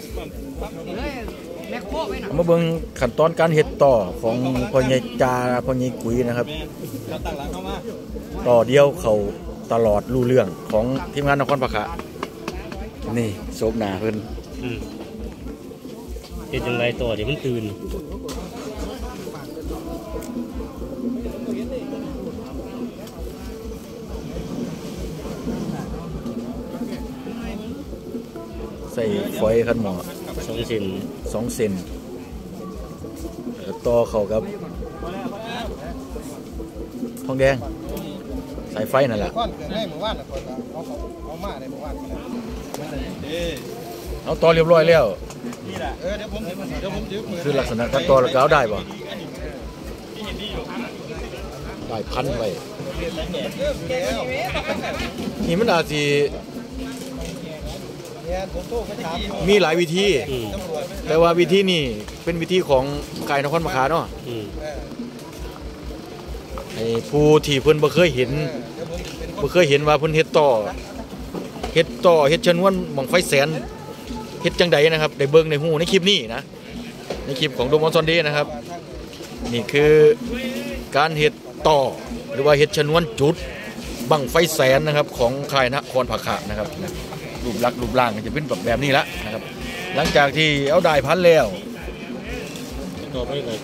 มาเบิ่งขั้นตอนการเฮ็ดต่อของพ่อใหญ่จาพ่อใหญ่กุยนะครับต่อเดียวเขาตลอดรู้เรื่องของทีมงานนครปฐมนี่โศกหนาเพิ่นเป็นจังไรต่อเดี๋ยวมันตื่นใส่ฝอยขันหมอ 2 เซน 2 เซนต่อเข้ากับทองแดงสายไฟนั่นแหละเอาต่อเรียบร้อยแล้วคือลักษณะการต่อแล้วก็เอาได้ป่ะได้พันไปนี่มันอาจจะมีหลายวิธีแต่ว่าวิธีนี้เป็นวิธีของกายนครปฐมเนาะไอ้ผู้ที่เพิ่นบ่เคยเห็นว่าเพิ่นเฮ็ดต่อเฮ็ดชนวนบั้งไฟแสนเฮ็ดจังใดนะครับได้เบิ่งในหูในคลิปนี้นะในคลิปของโดมอนซอนเดย์นะครับนี่คือการเฮ็ดต่อหรือว่าเฮ็ดชนวนจุดบั้งไฟแสนนะครับของค่ายนครปฐมนะครับรูปลักษณ์รูปร่างจะเป็นแบบนี้ละนะครับหลังจากที่เอาได้พันแล้วต่อไปเลย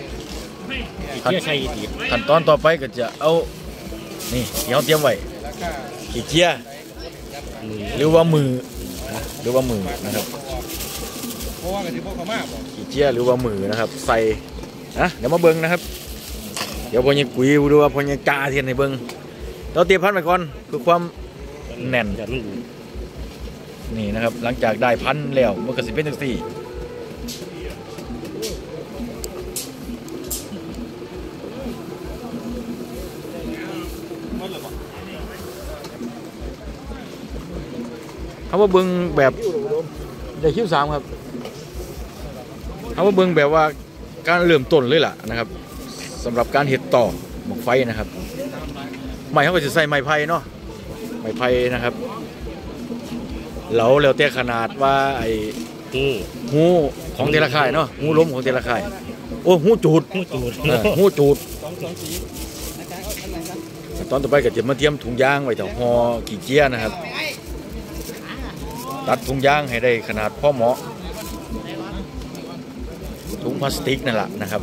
ขั้นตอนต่อไปก็จะเอานี่ที่เราเตรียมไว้ขีดเจียหรือว่ามือนะครับขีดเจียหรือว่ามือนะครับใส่นะเดี๋ยวมาเบิ้งนะครับเดี๋ยวพอยังกุยดูว่าพอยังจ่าเทียนในเบิ้งเราเตรียมพันไปก่อนคือความแน่นนี่นะครับหลังจากได้พันแล้วมันก็สิเป็นจังซี่เขาว่าเบิ้งแบบได้คิว3ครับเขาว่าเบิ้งแบบว่าการเริ่มต้นเลยล่ะนะครับสำหรับการเห็ดต่อหมกไฟนะครับไม้เขาก็จะใส่ไม้ไผ่เนาะไม้ไผ่นะครับแล้วแต่ขนาดว่าไอ้หูของเทละค่ายเนาะหูล้มของเทละค่ายโอ้หูจูดตอนต่อไปก็จะมาเตรียมถุงยางไว้แถวห่อกี่เกี้ยนะครับตัดถุงยางให้ได้ขนาดพอเหมาะถุงพลาสติกนั่นแหละนะครับ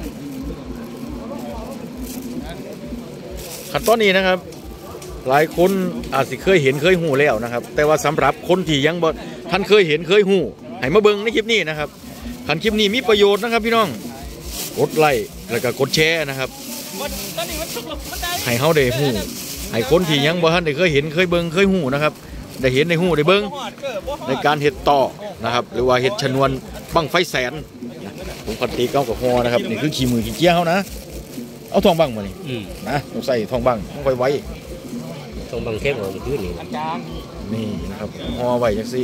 ขั้นตอนนี้นะครับหลายคนอาจจะเคยเห็นเคยหูแล้วนะครับแต่ว่าสำหรับคนที่ยังบ่ท่านเคยเห็นเคยหูให้มาเบิ่งในคลิปนี้นะครับขันคลิปนี้มีประโยชน์นะครับพี่น้องกดไลค์แล้วก็กดแชร์นะครับให้เฮาได้หูให้คนที่ยังบ่ท่านได้เคยเห็นเคยเบิ่งเคยหูนะครับได้เห็นได้หูได้เบิ่งในการเห็ดต่อนะครับหรือว่าเห็ดชนวนบั้งไฟแสนผมพันตีเก้ากับฮอนะครับนี่คือขี้มือขี้เกี้ยวเขานะเอาทองบังมานี่นะต้องใส่ทองบังต้องไว้ทองบังเทปของมันขึ้นนี่นะครับฮอไว้จังซี่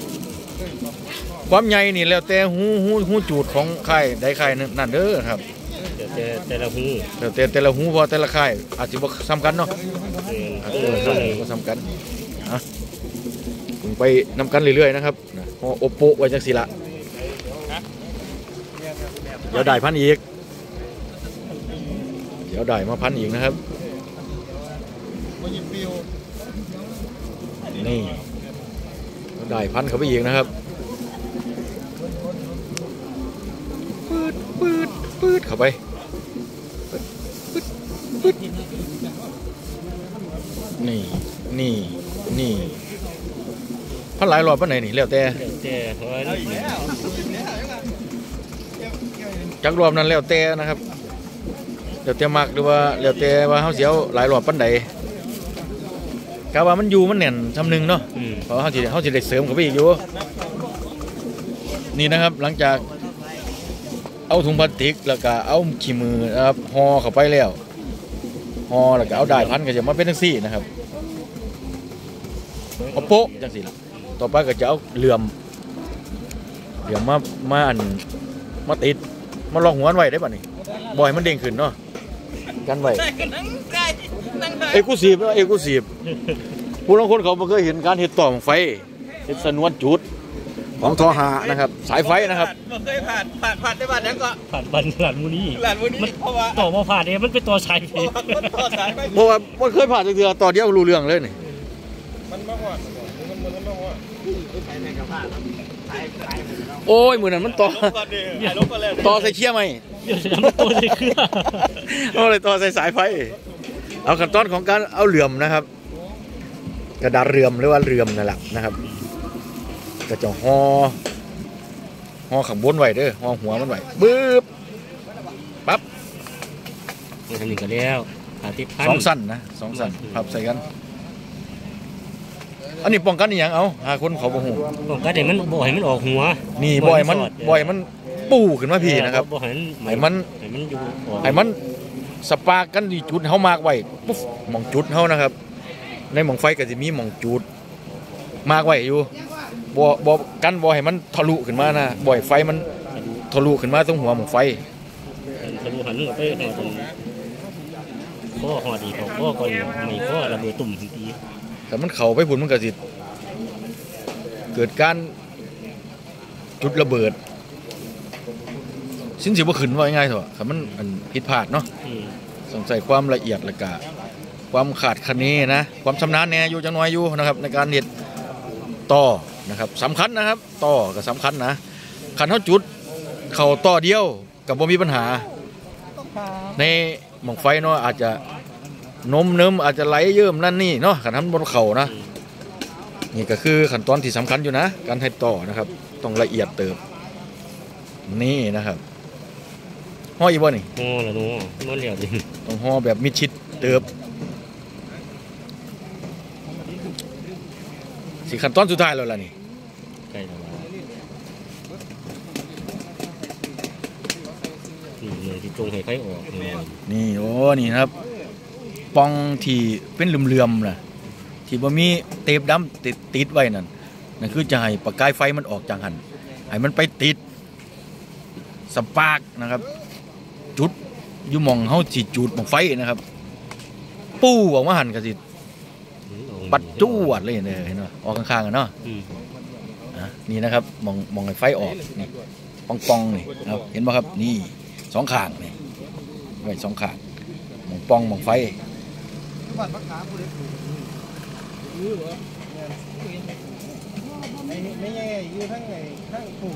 ความใหญ่นี่แล้วแต่หูจูดของค่ายใดค่ายนั่นเด้อครับแต่ละหูแต่ละหูพอแต่ละค่ายอาจจะบ่ซ้ำกันเนาะบ่ซ้ำกันไปนำกันเรื่อยๆนะครับฮอโอโปไว้จังซี่ละเดี๋ยวได้พันอีกมาพันอีกนะครับนี่ได้พันเข้าไปอีกนะครับปืดเข้าไปปืดนี่พันหลายรอบพันไหนนี่แล้วแต่จักรอบนั้นแล้วแต่นะครับแล้วแต่มักหรือว่าแล้วแต่ว่าเขาเสียวหลายรอบปันใดกะว่ามันอยู่มันแน่นทำหนึ่งเนาะเพราะเขาจะได้เสริมเข้าไปอีกอยู่นี่นะครับหลังจากเอาถุงพลาสติกแล้วก็เอาขี้มือนะครับห่อเข้าไปแล้วห่อแล้วก็เอาได้พันก็จะมาเป็นทั้งสี่นะครับเอาโป๊ะจังสี่ละต่อไปก็จะเอาเหลื่อมมาติดมาลองหัวไว้ได้ป่ะนี่บ่อยมันเด้งขึ้นเนาะกันไว้เอกลูซีฟผู้บางคนเขาไม่เคยเห็นการเห็ดต่อไฟเห็ดสนวนจุดของทอหานะครับสายไฟนะครับเคยผ่านได้บ้านนั้นก็ผ่านบันหลานมูนี่หลานวันนี้เพราะว่าต่อมาผ่านเนี่ยมันเป็นตัวชายเพมันต่อสายไปเพราะว่ามันเคยผ่านเดือต่อเดียวรู้เรื่องเลยนี่มันมากกว่ามันมากกว่าโอ้ยมือนั้นมันต่อลบกันดิลบกันเลยต่อใส่เคี้ยไหมเดี๋ยวจะทำตัวในเครื่องเอาเลยต่อใส่สายไฟเอาขั้นตอนของการเอาเหลื่อมนะครับกระดาษเหลื่อมหรือว่าเหลื่อมนั่นแหละนะครับก็จะห่อข้างบนไว้เด้อห่อหัวมันไว้บึ๊บปั๊บทำหนึ่งก็แล้วหาทิพย์พัน 2 สั้นนะ2 สั้นพับใส่กันอันนี้ป้องกันอีหยังเอาหาคนเขาบ่ฮู้บอกก็เดี๋ยวมันบ่ให้มันออกหัวนี่บ่อยมันปูขึ้นมาพี่นะครับบ่ให้ให้มันให้มันอยู่ออกให้มันสปาร์กกันที่จุดเฮามากไว้ปุ๊บหม่องจุดเฮานะครับในหม่องไฟก็สิมีหม่องจุดมากไว้อยู่บ่กันบ่ให้มันทะลุขึ้นมานะบ่ให้ไฟมันทะลุขึ้นมาตรงหัวหม่องไฟทะลุหันไปหอตรงข้อหอดีของข้อก่อนไม่ข้อระเบิดตุ่มทันทีแต่มันเข้าไปพุ่นมันก็สิเกิดการจุดระเบิดสิ้นสิบ่ขึ้นว่าง่ายๆเถอะคันมันอันผิดพลาดเนาะต้องใส่ความละเอียดและกะความขาดคะเนนะความชำนาญแน่อยู่จังน้อยอยู่นะครับในการเฮ็ดต่อนะครับสำคัญนะครับต่อก็สำคัญนะคันเฮาจุดเข้าต่อเดียวก็บ่มีปัญหาในหม่องไฟเนาะอาจจะนมเนิมอาจจะไหลเยิ้มนั่นนี่เนาะคันทำบนเข่านะนี่ก็คือขั้นตอนที่สำคัญอยู่นะการให้ต่อนะครับต้องละเอียดเติบนี่นะครับห่ออีกบ่นี่อ๋อแล้วเนาะมันเหลียวดิต้องห่อแบบมิดชิดเติบสิขั้นตอนสุดท้ายแล้วล่ะนี่ใกล้แล้วนี่เลยที่ตรงให้ไฟออกเนี่ยนี่โอ้นี่นะครับปองที่เป็นเหลื่อมๆนะที่บ่มีเทปดำติดไว้นั่นคือจะให้ประกายไฟมันออกจากหันให้มันไปติดสปาร์กนะครับจุดอยู่หม่องเฮาสิจุดหม่องไฟนะครับปู้ออกมาหันก็สิปัดจวดเลยเนี่ยเห็นบ่ออกข้างๆกันเนาะนี่นะครับมองให้ไฟออกนี่ปองๆนี่ครับเห็นบ่ครับนี่2ข้างนี่ไว้2ข้างมองปองมองไฟไม่ใช่อยู่ทั้งไงทั้งกลุ่ม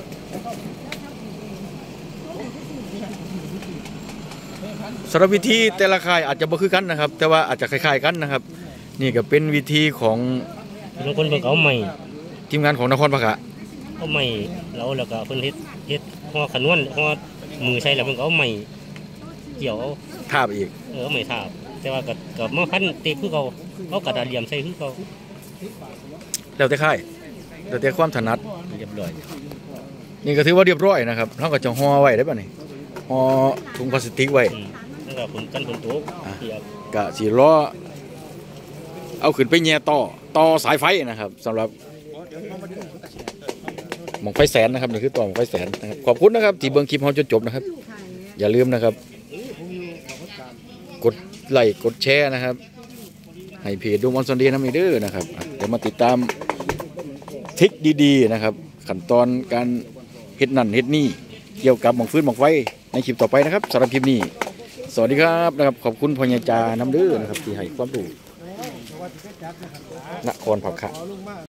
สำหรับวิธีแต่ละค่ายอาจจะบ่คือกันนะครับแต่ว่าอาจจะคล้ายๆกันนะครับนี่ก็เป็นวิธีของบางคนเพิ่นเอาใหม่ทีมงานของนครพะกะเอาใหม่แล้วก็เพิ่นเฮ็ดห่อขนวนห่อมือใส่แล้วเพิ่นก็เอาใหม่เกี่ยวเอาทาบอีกเอาใหม่ทาบแต่ว่ากับมาพันเตะคือเขาเอากระดาษเหลี่ยมใส่คือเขาแล้วแต่ค่ายแล้วแต่ความถนัดเรียบร้อยนี่ก็ถือว่าเรียบร้อยนะครับเราก็จะห่อไว้ได้ป่ะนี่ห่อถุงพลาสติกไว้แล้วก็ฝนตกเปียกกะสีล้อเอาขึ้นไปแย่ต่อสายไฟนะครับสำหรับหม่องไฟแสนนะครับนี่คือต่อหม่องไฟแสนนะครับขอบคุณนะครับที่เบิ่งคลิปเราจนจบนะครับอย่าลืมนะครับกดไลค์กดแชร์นะครับให้เพจดูมอนซอนเดียนำอีกเด้อนะครับเดี๋ยวมาติดตามทริคดีๆนะครับขั้นตอนการเฮ็ดนั่นเฮ็ดนี่เกี่ยวกับหม่องฟืนหม่องไฟในคลิปต่อไปนะครับสำหรับคลิปนี้สวัสดีครับนะครับขอบคุณพ่อใหญ่จาน้ำเด้อนะครับที่ให้ความรู้นครพะกะ